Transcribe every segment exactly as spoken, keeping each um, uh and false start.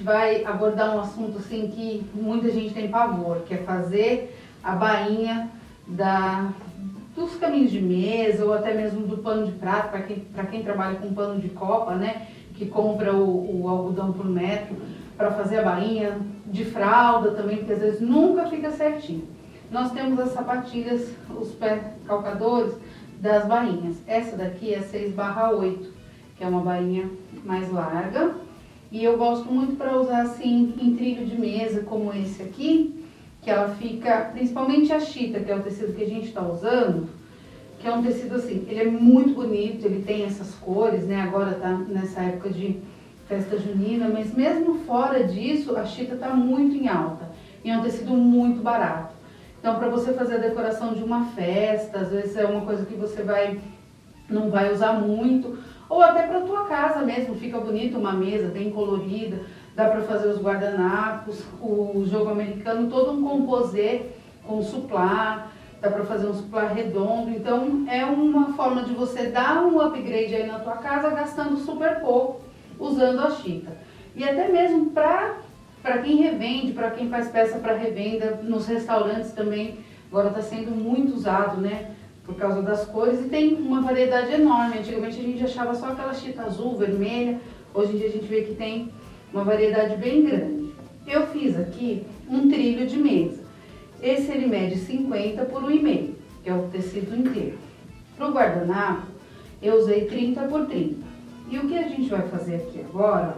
gente vai abordar um assunto assim que muita gente tem pavor, que é fazer a bainha da, dos caminhos de mesa ou até mesmo do pano de prato, para quem, para quem trabalha com pano de copa, né? Que compra o, o algodão por metro para fazer a bainha, de fralda também, porque às vezes nunca fica certinho. Nós temos as sapatilhas, os pé calcadores das bainhas. Essa daqui é seis barra oito, que é uma bainha mais larga. E eu gosto muito para usar assim em trilho de mesa, como esse aqui, que ela fica, principalmente a chita, que é o tecido que a gente está usando, que é um tecido assim, ele é muito bonito, ele tem essas cores, né? Agora tá nessa época de festa junina, mas mesmo fora disso, a chita tá muito em alta. E é um tecido muito barato. Então, para você fazer a decoração de uma festa, às vezes é uma coisa que você vai, não vai usar muito, ou até para tua casa mesmo, fica bonito uma mesa bem colorida, dá para fazer os guardanapos, o jogo americano, todo um composê com suplá, dá para fazer um suplá redondo. Então, é uma forma de você dar um upgrade aí na tua casa, gastando super pouco, usando a chita. E até mesmo para para quem revende, para quem faz peça para revenda, nos restaurantes também, agora está sendo muito usado, né? Por causa das cores, e tem uma variedade enorme. Antigamente a gente achava só aquela chita azul, vermelha, hoje em dia a gente vê que tem uma variedade bem grande. Eu fiz aqui um trilho de mesa. Esse ele mede cinquenta por um e meio, que é o tecido inteiro. Para o guardanapo, eu usei trinta por trinta. E o que a gente vai fazer aqui agora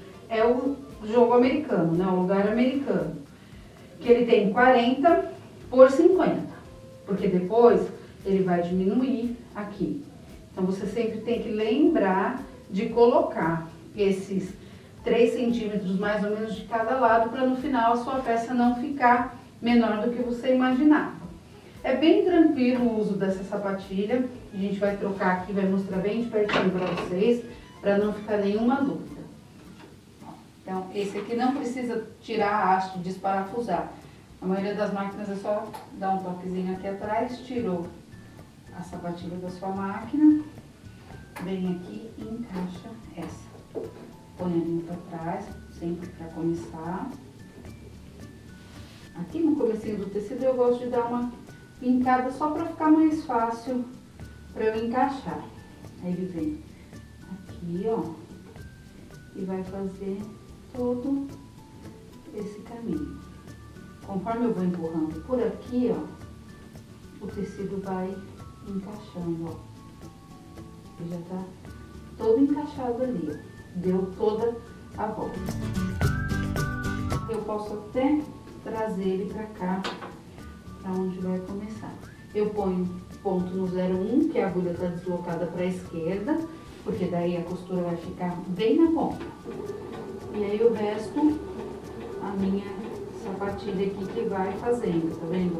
é o jogo americano, né? O lugar americano, que ele tem quarenta por cinquenta, porque depois ele vai diminuir aqui. Então você sempre tem que lembrar de colocar esses três centímetros mais ou menos de cada lado, para no final a sua peça não ficar menor do que você imaginava. É bem tranquilo o uso dessa sapatilha, a gente vai trocar aqui, vai mostrar bem de pertinho para vocês, para não ficar nenhuma dúvida. Então, esse aqui não precisa tirar a haste, desparafusar. A maioria das máquinas é só dar um toquezinho aqui atrás, tirou a sapatilha da sua máquina, vem aqui e encaixa essa. Põe a linha para trás, sempre para começar. Aqui no comecinho do tecido eu gosto de dar uma pincada só para ficar mais fácil para eu encaixar. Aí ele vem aqui, ó, e vai fazer todo esse caminho. Conforme eu vou empurrando por aqui, ó, o tecido vai encaixando, ó. E já tá todo encaixado ali, ó. Deu toda a volta. Eu posso até trazer ele pra cá, pra onde vai começar. Eu ponho ponto no zero um, que a agulha tá deslocada pra esquerda, porque daí a costura vai ficar bem na ponta. E aí o resto, a minha sapatilha aqui que vai fazendo, tá vendo?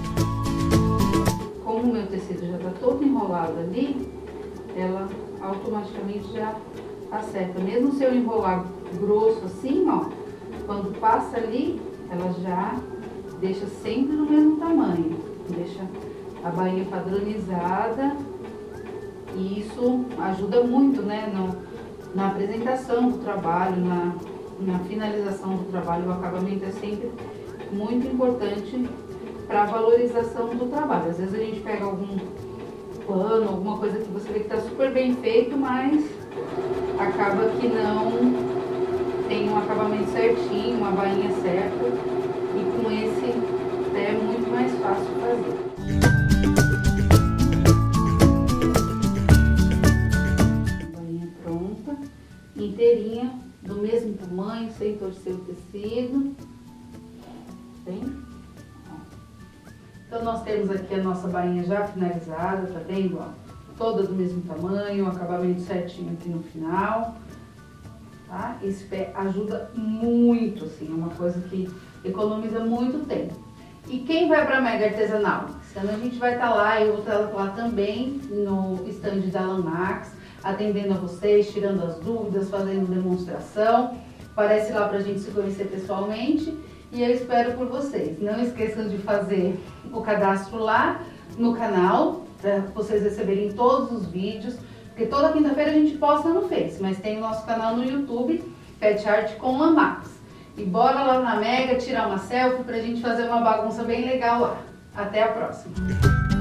Como o meu tecido já tá todo enrolado ali, ela automaticamente já acerta. Mesmo se eu enrolar grosso assim, ó, quando passa ali, ela já deixa sempre do mesmo tamanho. Deixa a bainha padronizada. E isso ajuda muito, né, no, na apresentação do trabalho, na, na finalização do trabalho. O acabamento é sempre muito importante para a valorização do trabalho. Às vezes a gente pega algum pano, alguma coisa que você vê que está super bem feito, mas acaba que não tem um acabamento certinho, uma bainha certa, e com esse é muito mais fácil fazer. Inteirinha, do mesmo tamanho, sem torcer o tecido. Bem? Então nós temos aqui a nossa bainha já finalizada, tá vendo? Ó, toda do mesmo tamanho, o acabamento certinho aqui no final. Tá? Esse pé ajuda muito, assim, é uma coisa que economiza muito tempo. E quem vai para a Mega Artesanal? Esse ano a gente vai estar tá lá, eu vou estar tá lá também no stand da Lamax, atendendo a vocês, tirando as dúvidas, fazendo demonstração. Aparece lá pra gente se conhecer pessoalmente e eu espero por vocês. Não esqueçam de fazer o cadastro lá no canal, para vocês receberem todos os vídeos, porque toda quinta-feira a gente posta no Face, mas tem o nosso canal no YouTube, Pet Art com Lamax. E bora lá na Mega tirar uma selfie pra gente fazer uma bagunça bem legal lá. Até a próxima!